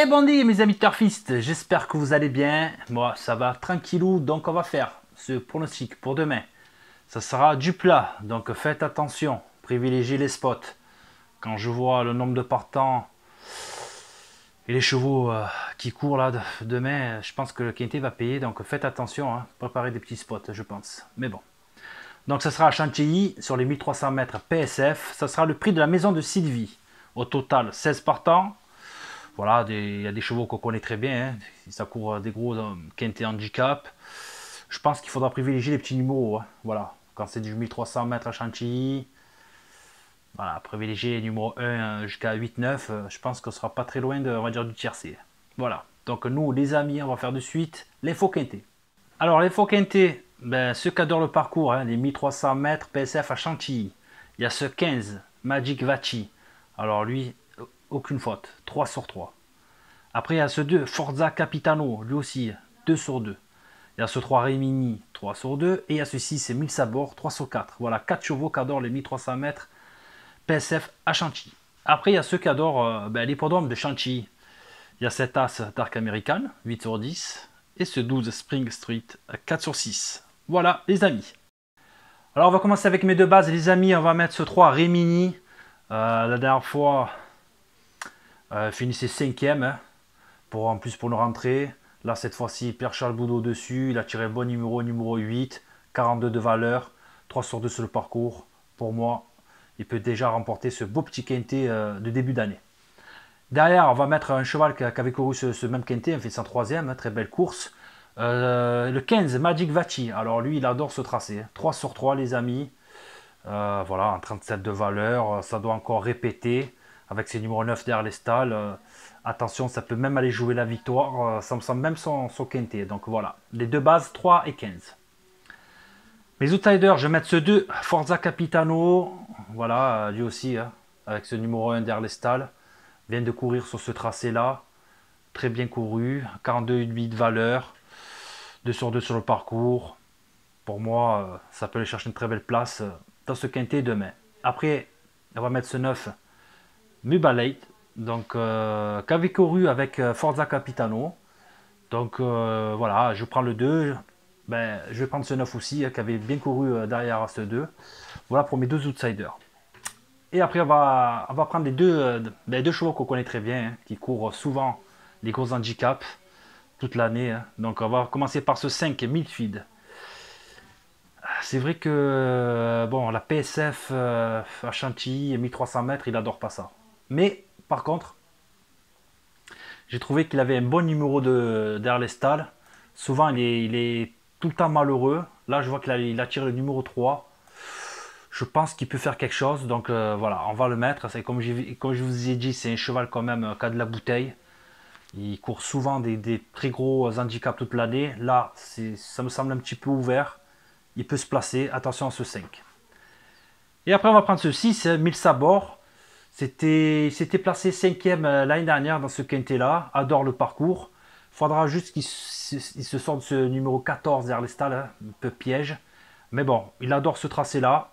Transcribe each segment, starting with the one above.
Et bon dit mes amis turfistes, j'espère que vous allez bien. Moi ça va tranquillou, donc on va faire ce pronostic pour demain. Ça sera du plat, donc faites attention, privilégiez les spots. Quand je vois le nombre de partants et les chevaux qui courent là demain, je pense que le quintet va payer, donc faites attention, hein, préparez des petits spots je pense. Mais bon. Donc ça sera à Chantilly sur les 1300 mètres PSF, ça sera le prix de la maison de Sylvie. Au total 16 partants. Voilà, il y a des chevaux qu'on connaît très bien, hein. Ça court des gros quintet handicap. Je pense qu'il faudra privilégier les petits numéros, hein. Voilà, quand c'est du 1300 mètres à Chantilly, voilà, privilégier les numéros 1 jusqu'à 8-9, je pense qu'on sera pas très loin de, on va dire, du tiercé. Voilà, donc nous les amis, on va faire de suite les faux quintés. Alors les faux quintés, ben, ceux qui adorent le parcours, hein, les 1300 mètres PSF à Chantilly, il y a ce 15, Magic Vachi. Alors lui, aucune faute, 3 sur 3. Après, il y a ce 2, Forza Capitano, lui aussi, 2 sur 2. Il y a ce 3 Rimini, 3 sur 2. Et il y a ce 6, c'est 1000 sabords, 3 sur 4. Voilà, 4 chevaux qui adorent les 1300 mètres PSF à Chantilly. Après, il y a ceux qui adorent l'hippodrome de Chantilly. Il y a cet As Dark American, 8 sur 10. Et ce 12 Spring Street, 4 sur 6. Voilà, les amis. Alors, on va commencer avec mes deux bases, les amis. On va mettre ce 3 Rimini. La dernière fois, finissait 5ème. Hein, en plus pour nous rentrer. Là, cette fois-ci, Pierre-Charles Boudot dessus. Il a tiré le bon numéro 8. 42 de valeur. 3 sur 2 sur le parcours. Pour moi, il peut déjà remporter ce beau petit quintet de début d'année. Derrière, on va mettre un cheval qui avait couru ce même quintet. Il fait sa 3ème. Hein, très belle course. Le 15, Magic Vachi. Alors lui, il adore ce tracé. 3 sur 3, les amis. Voilà, en 37 de valeur. Ça doit encore répéter. Avec ses numéros 9 derrière les stalles. Attention, ça peut même aller jouer la victoire. Ça me semble même son quintet. Donc voilà, les deux bases, 3 et 15. Mes outsiders, je vais mettre ce 2, Forza Capitano. Voilà, lui aussi, hein, avec ce numéro 1 derrière les stalles. Vient de courir sur ce tracé-là. Très bien couru. 42,8 de valeur. 2 sur 2 sur le parcours. Pour moi, ça peut aller chercher une très belle place dans ce quintet demain. Après, on va mettre ce 9, Mubalate. Donc, qui avait couru avec Forza Capitano. Donc, voilà, je prends le 2. Ben, je vais prendre ce 9 aussi, qui avait bien couru derrière ce 2. Voilà pour mes deux outsiders. Et après, on va prendre les deux chevaux qu'on connaît très bien, hein, qui courent souvent les gros handicaps toute l'année. Hein. Donc, on va commencer par ce 5, Milfield. C'est vrai que bon, la PSF à Chantilly, 1300 mètres, il adore pas ça. Mais, par contre, j'ai trouvé qu'il avait un bon numéro derrière les stalles. Souvent, il est tout le temps malheureux. Là, je vois qu'il a tiré le numéro 3. Je pense qu'il peut faire quelque chose. Donc voilà, on va le mettre. C'est comme je vous ai dit, c'est un cheval quand même qui a de la bouteille. Il court souvent des très gros handicaps toute l'année. Là, ça me semble un petit peu ouvert. Il peut se placer. Attention à ce 5. Et après, on va prendre ce 6, 1000 sabords. C'était placé 5ème l'année dernière dans ce quintet-là. Adore le parcours. Il faudra juste qu'il se sorte ce numéro 14 derrière les stalles. Hein, un peu piège. Mais bon, il adore ce tracé-là.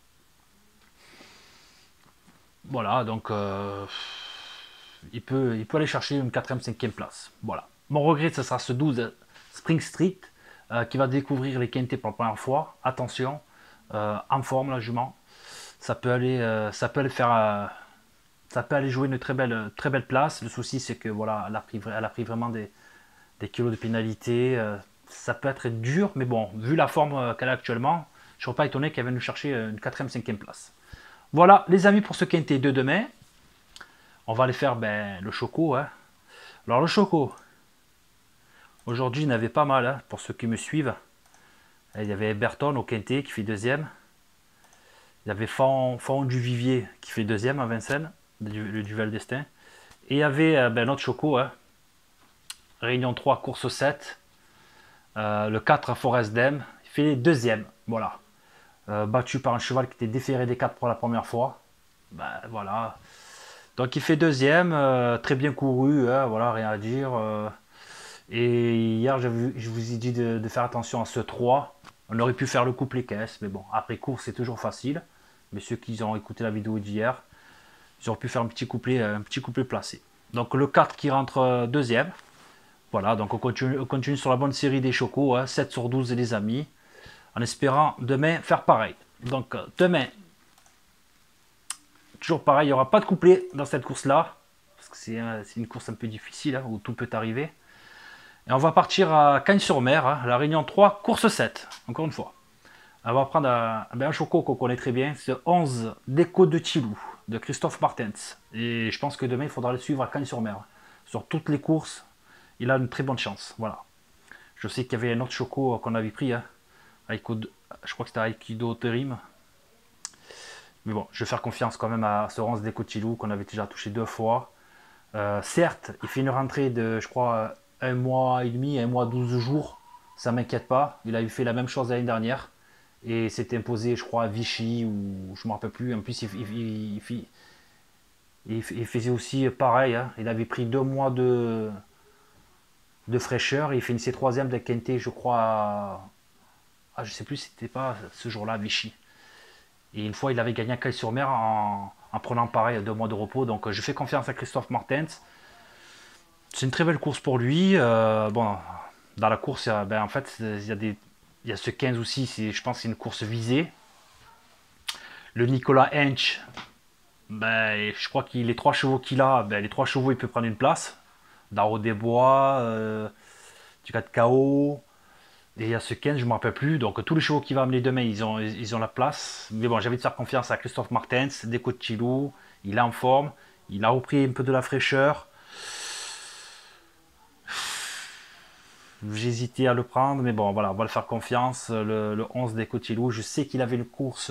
Voilà, donc il peut aller chercher une 4ème, 5ème place. Voilà. Mon regret, ce sera ce 12 Spring Street qui va découvrir les quintets pour la première fois. Attention, en forme la jument. Ça peut aller faire... ça peut aller jouer une très belle place. Le souci, c'est que voilà, elle a pris vraiment des kilos de pénalité. Ça peut être dur, mais bon, vu la forme qu'elle a actuellement, je ne serais pas étonné qu'elle vienne nous chercher une 4ème, 5ème place. Voilà, les amis, pour ce quintet de demain. On va aller faire le choco. Hein. Alors, le choco, aujourd'hui, il y en avait pas mal, hein, pour ceux qui me suivent. Il y avait Berton au quintet qui fait 2ème. Il y avait Fond du Vivier qui fait 2ème à Vincennes, le Duvel Destin. Et il y avait notre choco, hein. Réunion 3, course 7. Le 4, Forest Dem, il fait 2ème. Voilà. Battu par un cheval qui était déféré des 4 pour la première fois. Voilà. Donc il fait 2ème, très bien couru, hein, voilà, rien à dire. Et hier, je vous ai dit de faire attention à ce 3. On aurait pu faire le couplet caisse, mais bon, après course, c'est toujours facile. Mais ceux qui ont écouté la vidéo d'hier, ils auraient pu faire un petit couplet placé. Donc le 4 qui rentre deuxième. Voilà, donc on continue sur la bonne série des chocos, hein, 7 sur 12 les amis, en espérant demain faire pareil. Donc demain, toujours pareil, il n'y aura pas de couplet dans cette course-là, parce que c'est une course un peu difficile, hein, où tout peut arriver. Et on va partir à Cagnes-sur-Mer, hein, la Réunion 3, course 7, encore une fois. On va prendre un choco qu'on connaît très bien, c'est 11 Déco de Tilou, de Christophe Martens. Et je pense que demain, il faudra le suivre à Cagnes-sur-Mer. Sur toutes les courses, il a une très bonne chance. Voilà. Je sais qu'il y avait un autre choco qu'on avait pris, hein, je crois que c'était Aikido Terim. Mais bon, je vais faire confiance quand même à ce 11 Déco de Tilou qu'on avait déjà touché 2 fois. Certes, il fait une rentrée de, je crois, 1 mois et demi, 1 mois 12 jours. Ça ne m'inquiète pas. Il avait fait la même chose l'année dernière. Et s'est imposé, je crois, à Vichy, ou je ne me rappelle plus. En plus, il faisait aussi pareil. Hein. Il avait pris 2 mois de fraîcheur. Il finissait troisième de Quintet, je crois. Je ne sais plus si c'était pas ce jour-là à Vichy. Et une fois, il avait gagné à Cagnes-sur-Mer en prenant pareil 2 mois de repos. Donc, je fais confiance à Christophe Martens. C'est une très belle course pour lui. Bon, dans la course, en fait, il y a ce 15 aussi, je pense que c'est une course visée. Le Nicolas Hench, je crois qu'il les 3 chevaux qu'il a, les 3 chevaux, il peut prendre une place. Darro des Bois, du 4 KO. Et il y a ce 15, je ne me rappelle plus. Donc tous les chevaux qu'il va amener demain, ils ont la place. Mais bon, j'ai envie de faire confiance à Christophe Martens, Déco de Chilou. Il est en forme. Il a repris un peu de la fraîcheur. J'hésitais à le prendre, mais bon, voilà, on va le faire confiance. Le 11 des Cotilou, je sais qu'il avait une course,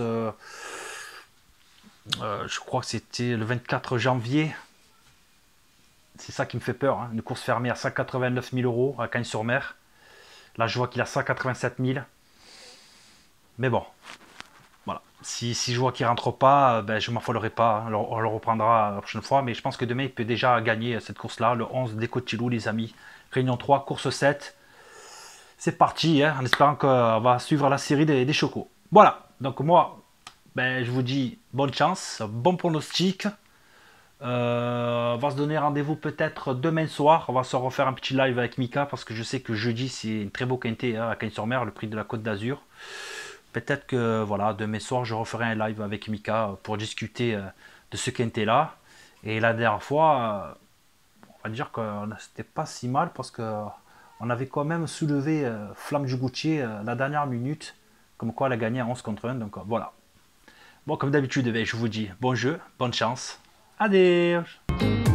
je crois que c'était le 24 janvier. C'est ça qui me fait peur, hein. Une course fermée à 189 000 euros à Cagnes-sur-Mer. Là, je vois qu'il a 187 000. Mais bon, voilà. Si je vois qu'il ne rentre pas, je ne m'affolerai pas, hein. On le reprendra la prochaine fois. Mais je pense que demain, il peut déjà gagner cette course-là. Le 11 des Cotilou, les amis. Réunion 3, course 7. C'est parti, hein, en espérant qu'on va suivre la série des chocos. Voilà, donc moi, je vous dis bonne chance, bon pronostic. On va se donner rendez-vous peut-être demain soir. On va se refaire un petit live avec Mika parce que je sais que jeudi c'est un très beau quintet, hein, à Cagnes-sur-Mer, le prix de la Côte d'Azur. Peut-être que voilà, demain soir je referai un live avec Mika pour discuter de ce quintet là. Et la dernière fois, on va dire que c'était pas si mal parce que on avait quand même soulevé Flamme du Goutier la dernière minute, comme quoi elle a gagné à 11 contre 1. Donc voilà. Bon, comme d'habitude, je vous dis bon jeu, bonne chance. Adieu.